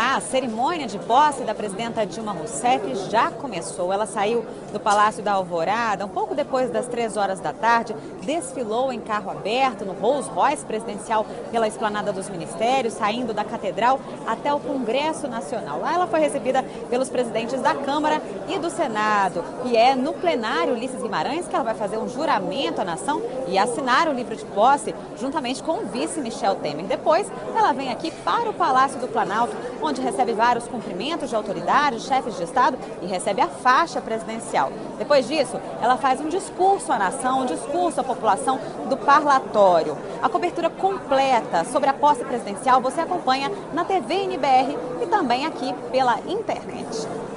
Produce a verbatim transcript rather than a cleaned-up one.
A cerimônia de posse da presidenta Dilma Rousseff já começou. Ela saiu do Palácio da Alvorada um pouco depois das três horas da tarde, desfilou em carro aberto no Rolls Royce presidencial pela Esplanada dos Ministérios, saindo da Catedral até o Congresso Nacional. Lá ela foi recebida pelos presidentes da Câmara e do Senado. E é no plenário Ulisses Guimarães que ela vai fazer um juramento à nação e assinar o livro de posse juntamente com o vice Michel Temer. Depois, ela vem aqui para o Palácio do Planalto, onde recebe vários cumprimentos de autoridades, chefes de Estado e recebe a faixa presidencial. Depois disso, ela faz um discurso à nação, um discurso à população do parlatório. A cobertura completa sobre a posse presidencial você acompanha na T V N B R e também aqui pela internet.